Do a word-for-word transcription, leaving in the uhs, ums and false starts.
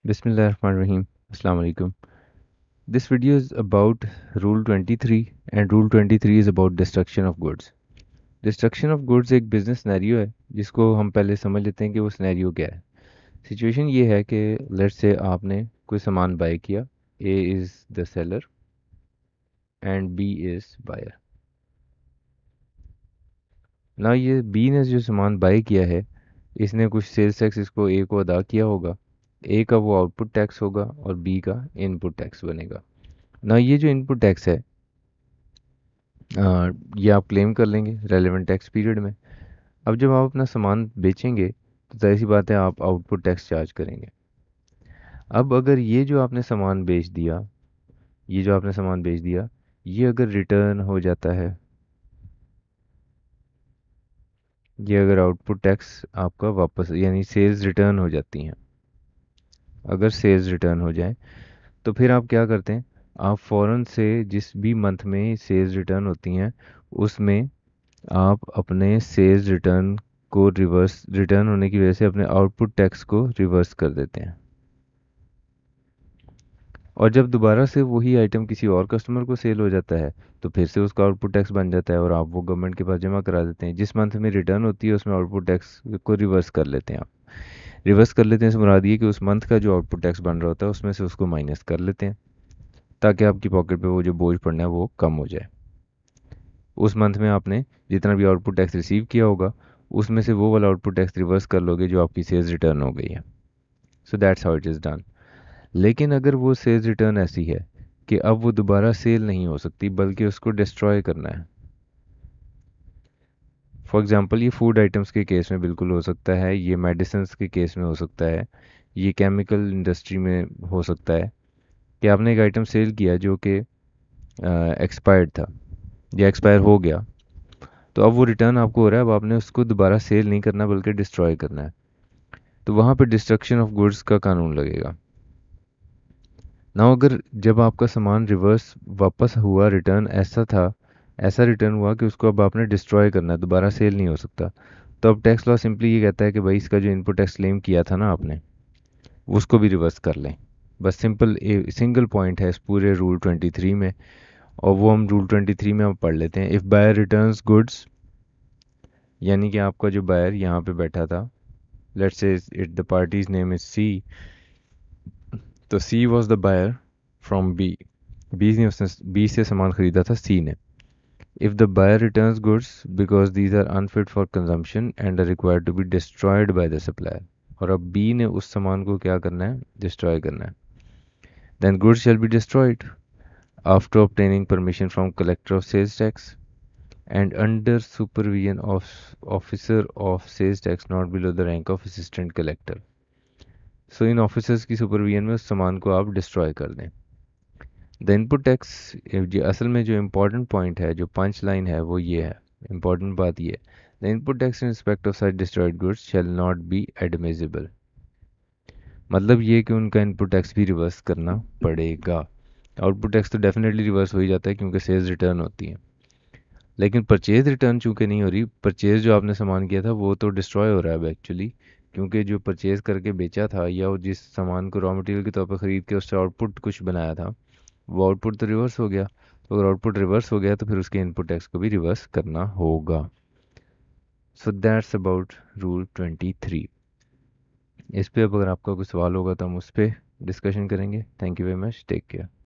Bismillahirrahmanirrahim. Assalamu alaikum. This video is about Rule twenty-three and Rule twenty-three is about destruction of goods. Destruction of goods एक business scenario है जिसको हम पहले समझ लेते हैं कि वो सिनेरियो क्या है. सिचुएशन ये है कि लेट्स से आपने कोई सामान बाय किया. A is the seller and B is buyer. ना ये B ने जो सामान बाय किया है इसने कुछ सेल्स टैक्स इसको A को अदा किया होगा. A का वो आउटपुट टैक्स होगा और B का इनपुट टैक्स बनेगा. ना ये जो इनपुट टैक्स है आ, ये आप क्लेम कर लेंगे रेलेवेंट टैक्स पीरियड में. अब जब आप अपना सामान बेचेंगे तो जाहिर सी बात है आप आउटपुट टैक्स चार्ज करेंगे. अब अगर ये जो आपने सामान बेच दिया ये जो आपने सामान बेच दिया ये अगर रिटर्न हो जाता है, ये अगर आउटपुट टैक्स आपका वापस यानी सेल्स रिटर्न हो जाती हैं, अगर सेल्स रिटर्न हो जाए तो फिर आप क्या करते हैं, आप फ़ौरन से जिस भी मंथ में सेल्स रिटर्न होती हैं उसमें आप अपने सेल्स रिटर्न को रिवर्स रिटर्न होने की वजह से अपने आउटपुट टैक्स को रिवर्स कर देते हैं. और जब दोबारा से वही आइटम किसी और कस्टमर को सेल हो जाता है तो फिर से उसका आउटपुट टैक्स बन जाता है और आप वो गवर्नमेंट के पास जमा करा देते हैं. जिस मंथ में रिटर्न होती है उसमें आउटपुट टैक्स को रिवर्स कर लेते हैं आप. रिवर्स कर लेते हैं से मुराद ये कि उस मंथ का जो आउटपुट टैक्स बन रहा होता है उसमें से उसको माइनस कर लेते हैं ताकि आपकी पॉकेट पे वो जो बोझ पड़ना है वो कम हो जाए. उस मंथ में आपने जितना भी आउटपुट टैक्स रिसीव किया होगा उसमें से वो वाला आउटपुट टैक्स रिवर्स कर लोगे जो आपकी सेल्स रिटर्न हो गई है. So that's how it is done. लेकिन अगर वो सेल्स रिटर्न ऐसी है कि अब वो दोबारा सेल नहीं हो सकती बल्कि उसको डिस्ट्रॉय करना है. फॉर एग्जांपल ये फूड आइटम्स के केस में बिल्कुल हो सकता है, ये मेडिसिन्स के केस में हो सकता है, ये केमिकल इंडस्ट्री में हो सकता है कि आपने एक आइटम सेल किया जो कि एक्सपायर्ड था या एक्सपायर हो गया. तो अब वो रिटर्न आपको हो रहा है, अब आपने उसको दोबारा सेल नहीं करना बल्कि डिस्ट्रॉय करना है. तो वहाँ पे डिस्ट्रक्शन ऑफ गुड्स का कानून लगेगा ना. अगर जब आपका सामान रिवर्स वापस हुआ रिटर्न ऐसा था, ऐसा रिटर्न हुआ कि उसको अब आपने डिस्ट्रॉय करना है, दोबारा सेल नहीं हो सकता, तो अब टैक्स लॉ सिंपली ये कहता है कि भाई इसका जो इनपुट टैक्स क्लेम किया था ना आपने उसको भी रिवर्स कर लें. बस सिंपल सिंगल पॉइंट है इस पूरे रूल ट्वेंटी थ्री में और वो हम रूल ट्वेंटी थ्री में हम पढ़ लेते हैं. इफ़ बायर रिटर्न्स गुड्स यानी कि आपका जो बायर यहाँ पे बैठा था, let's say it the party's name is C, तो C was the buyer from B. B ने उसने बी से सामान खरीदा था सी ने. If the buyer returns goods because these are unfit for consumption and are required to be destroyed by the supplier, और अब बी ने उस सामान को क्या करना है, डिस्ट्रॉय करना है. Then goods shall be destroyed after obtaining permission from collector of sales tax and under supervision of officer of sales tax not below the rank of assistant collector. So इन ऑफिसर्स की supervision में उस सामान को आप destroy कर दें. The input tax, असल में जो इम्पोर्टेंट पॉइंट है, जो पंच लाइन है वो ये है, इम्पोर्टेंट बात ये, the input tax in respect of such destroyed goods shall not be admissible. मतलब ये कि उनका इनपुट टैक्स भी रिवर्स करना पड़ेगा. आउटपुट टैक्स तो डेफिनेटली रिवर्स हो ही जाता है क्योंकि सेल्स रिटर्न होती है, लेकिन परचेज रिटर्न चूंकि नहीं हो रही, परचेज जो आपने सामान किया था वो तो डिस्ट्रॉय हो रहा है अब एक्चुअली, क्योंकि जो परचेज करके बेचा था या वो जिस सामान को रॉ मटेरियल के तौर पर ख़रीद के उससे आउटपुट कुछ बनाया था वो आउटपुट तो रिवर्स हो गया. तो अगर आउटपुट रिवर्स हो गया तो फिर उसके इनपुट टैक्स को भी रिवर्स करना होगा. So that's about rule twenty three. इस पे अब अगर आपका कोई सवाल होगा तो हम उस पर डिस्कशन करेंगे. Thank you very much. Take care.